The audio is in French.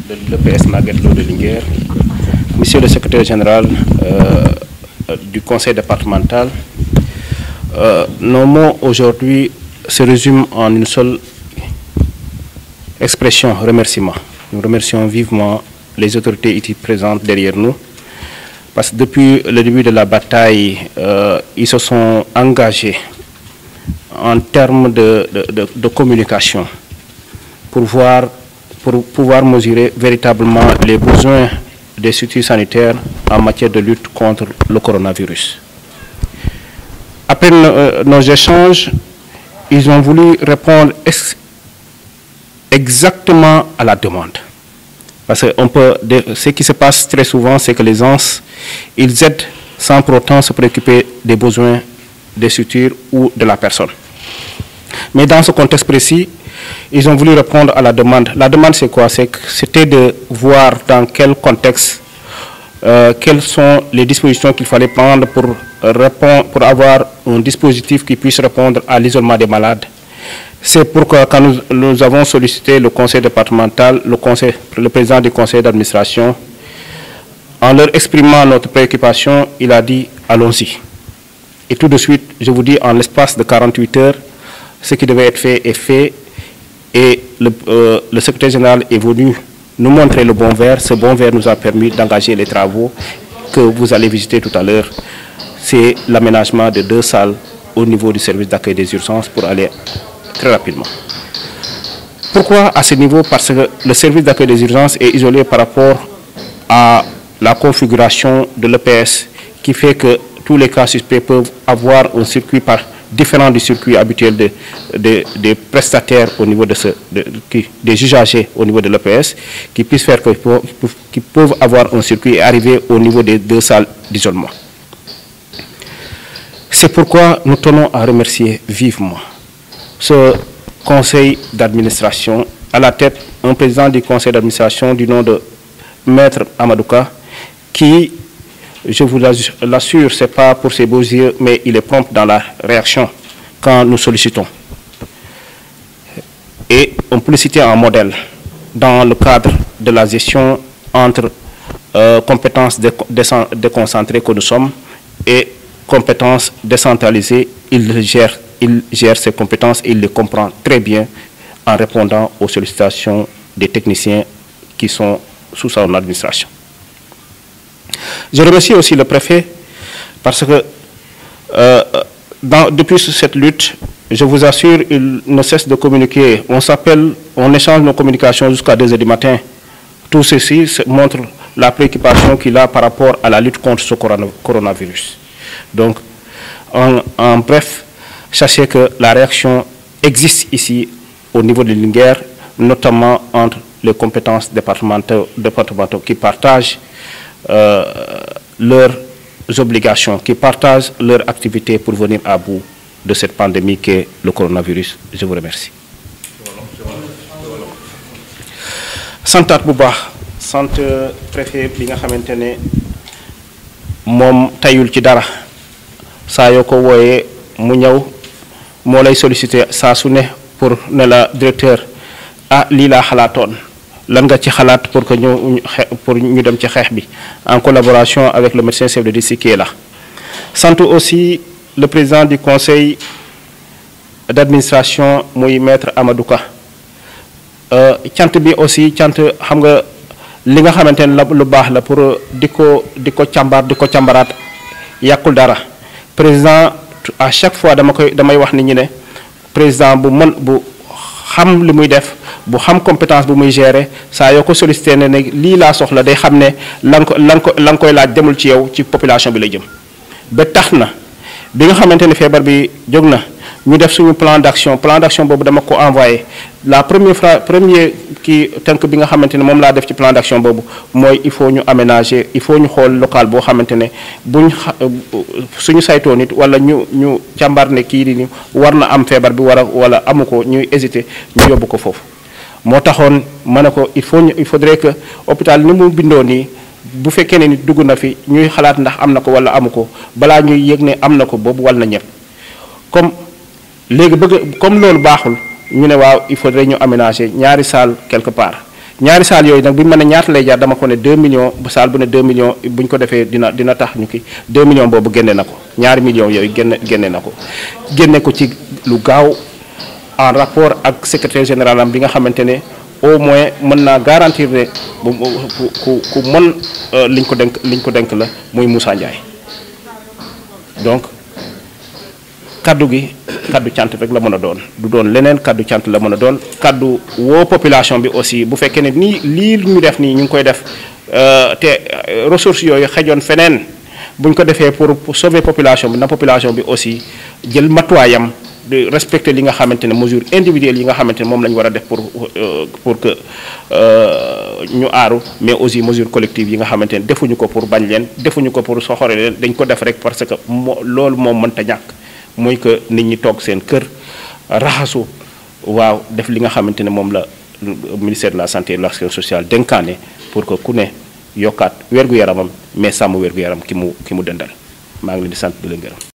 de l'EPS Magatte Lô de Linguère, Monsieur le secrétaire général du conseil départemental, nos mots aujourd'hui se résument en une seule expression, remerciement. Nous remercions vivement les autorités ici présentes derrière nous, parce que depuis le début de la bataille, ils se sont engagés en termes de communication pour pouvoir mesurer véritablement les besoins des structures sanitaires en matière de lutte contre le coronavirus. Après nos échanges, ils ont voulu répondre exactement à la demande. Parce que ce qui se passe très souvent, c'est que les gens, ils aident sans pour autant se préoccuper des besoins des structures ou de la personne. Mais dans ce contexte précis, ils ont voulu répondre à la demande. La demande, c'est quoi? C'était de voir dans quel contexte, quelles sont les dispositions qu'il fallait prendre pour avoir un dispositif qui puisse répondre à l'isolement des malades. C'est pourquoi quand nous avons sollicité le conseil départemental, le président du conseil d'administration, en leur exprimant notre préoccupation, il a dit « allons-y ». Et tout de suite, je vous dis, en l'espace de 48 heures, ce qui devait être fait est fait. Et le secrétaire général est venu nous montrer le bon verre. Ce bon verre nous a permis d'engager les travaux que vous allez visiter tout à l'heure. C'est l'aménagement de 2 salles au niveau du service d'accueil des urgences pour aller très rapidement. Pourquoi à ce niveau? Parce que le service d'accueil des urgences est isolé par rapport à la configuration de l'EPS qui fait que tous les cas suspects peuvent avoir un circuit différent du circuit habituel des prestataires au niveau des usagers au niveau de l'EPS, qui puissent faire qu'ils peuvent avoir un circuit et arriver au niveau des 2 salles d'isolement. C'est pourquoi nous tenons à remercier vivement ce conseil d'administration, à la tête un président du conseil d'administration du nom de Maître Amadouka, qui, je vous l'assure, ce n'est pas pour ses beaux yeux, mais il est prompt dans la réaction quand nous sollicitons. Et on peut le citer en modèle dans le cadre de la gestion entre compétences déconcentrées que nous sommes et compétences décentralisées. Il gère ses compétences et il les comprend très bien en répondant aux sollicitations des techniciens qui sont sous son administration. Je remercie aussi le préfet parce que depuis cette lutte, je vous assure, il ne cesse de communiquer. On s'appelle, on échange nos communications jusqu'à 2 h du matin. Tout ceci montre la préoccupation qu'il a par rapport à la lutte contre ce coronavirus. Donc, en bref, sachez que la réaction existe ici au niveau de Linguère, notamment entre les compétences départementaux qui partagent leurs obligations, qui partagent leurs activités pour venir à bout de cette pandémie qu'est le coronavirus. Je vous remercie. santaat bu baax sant préfet bi nga xamante ne moom tayul ci dara saa yoo ko wooyee mu ñëw moo lay solliciter saa su ne pour ne la directeur lii laa xalaatoon lan nga ci xalaat pour que ñu dem ci xeex bi en collaboration avec le médecin chef de district qui est là. sant aussi le président du conseil d'administration muy maître Amadouka. cant bi aussi cant xam nga li nga xamante ne lu baax la pour di ko càmbaraat yàqul dara président à chaque fois damay wax nit ñi ne président bu xam li muy def bu xam compétence bu muy gérer saa yoo ko sollicité ne lii laa soxla day xam ne la nga koy laaj demul ci yow ci population bi lay jëm ba tax na bi nga xamante ne feebar bi jóg na ñu def suñu plan d'action boobu dama ko envoyé la premier kii tënk bi nga xamante ne moom laa def ci plan d'action boobu mooy il faut ñu aménager il faut ñu xool local boo xamante ne suñu saytoo nit wala ñu càmbar ne kii ni war na am feebar bi wala amu ko ñuy hésiter ñu yóbbu ko foofu moo taxoon ma ne ko il faudrait que hôpital ni mu bindoo nii bu fekkee ne nit dugg na fi ñuy xalaat ndax am na ko wala amu ko balaa ñuy yëg ne am na ko boobu wal na ñëpp comme loolu baaxul ñu ne waaw il faudrait ñu aménager ñaari salle quelque part ñaari salle yooyu nag bu ñu mën a ñaata lay jaar dama ko ne 2 millions bu salle bu ne 2 millions bu ñu ko defee dina tax ñu ki 2 millions boobu génne na ko ñaari millions yooyu génne na ko génne ko ci lu gaaw en rapport ak secrétaire général am bi nga xamante ne au moins mën naa garantir ne ku mën liñ ko denk la muy Moussa Ndiaye. Donc kaddu gi kaddu cant rek la mën a doon du doon leneen kaddu cant la mën a doon kaddu woo population bi aussi bu fekkee ne nii lii ñu def nii ñu ngi koy def te ressources yooyu xejoon feneen buñ ko defee pour sauver population bi na population bi aussi jël matuwaayam de respecter li nga xamante ne mesures individuelles yi nga xamante ne moom la ñu war a def pour que ñu aaru mais aussi mesures collectives yi nga xamante ne defuñu ko pour bañ leen defuñu ko pour soxore leen dañ ko def rek parce que loolu moom mënta ñàkk muy que nit ñi toog seen kër raxasu waaw def li nga xamante ne moom la ministère de la santé et de l'action sociale dénkaane pour que ku ne yokkaat wér-gu-yaramam mais sàmm wér-gu-yaram ki mu dëndal maa ngi leen di sant di leen gërëm